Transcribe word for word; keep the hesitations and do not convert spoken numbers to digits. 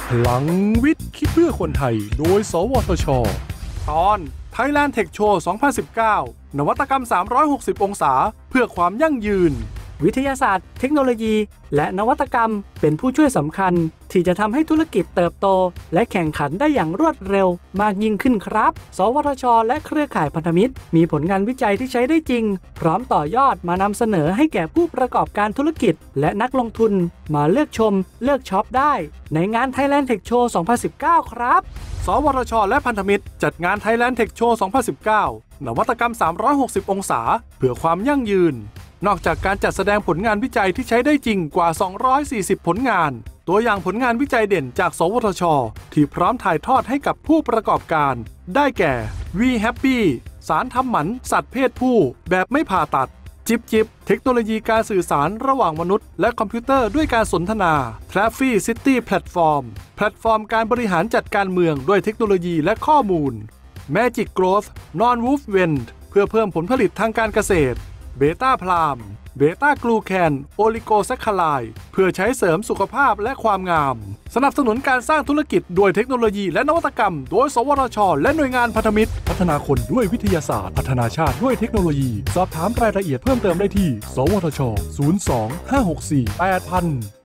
พลังวิทย์คิดเพื่อคนไทยโดยสวทช.ตอน Thailand Tech Show สองพันสิบเก้านวัตกรรมสามร้อยหกสิบองศาเพื่อความยั่งยืนวิทยาศาสตร์เทคโนโลยีและนวัตกรรมเป็นผู้ช่วยสำคัญที่จะทำให้ธุรกิจเติบโตและแข่งขันได้อย่างรวดเร็วมากยิ่งขึ้นครับสวทช.และเครือข่ายพันธมิตรมีผลงานวิจัยที่ใช้ได้จริงพร้อมต่อยอดมานำเสนอให้แก่ผู้ประกอบการธุรกิจและนักลงทุนมาเลือกชมเลือกช็อปได้ในงาน Thailand Tech Show สองพันสิบเก้าครับสวทช.และพันธมิตรจัดงาน Thailand Tech Show สองพันสิบเก้านวัตกรรมสามร้อยหกสิบองศาเพื่อความยั่งยืนนอกจากการจัดแสดงผลงานวิจัยที่ใช้ได้จริงกว่าสองร้อยสี่สิบผลงานตัวอย่างผลงานวิจัยเด่นจากสวทช.ที่พร้อมถ่ายทอดให้กับผู้ประกอบการได้แก่ We Happy สารทำหมันสัตว์เพศผู้แบบไม่ผ่าตัดจิบจิบเทคโนโลยีการสื่อสารระหว่างมนุษย์และคอมพิวเตอร์ด้วยการสนทนา Traffy City Platform แพลตฟอร์มการบริหารจัดการเมืองด้วยเทคโนโลยีและข้อมูล Magic Growth Non-Movement เพื่อเพิ่มผลผลิตทางการเกษตรเบต้าพลามเบต้ากลูแคนโอลิโกแซคคาไลด์เพื่อใช้เสริมสุขภาพและความงามสนับสนุนการสร้างธุรกิจด้วยเทคโนโลยีและนวัตกรรมโดยสวทช.และหน่วยงานพันธมิตรพัฒนาคนด้วยวิทยาศาสตร์พัฒนาชาติด้วยเทคโนโลยีสอบถามรายละเอียดเพิ่มเติมได้ที่สวทช ศูนย์ สอง ห้า หก สี่ แปด ศูนย์ ศูนย์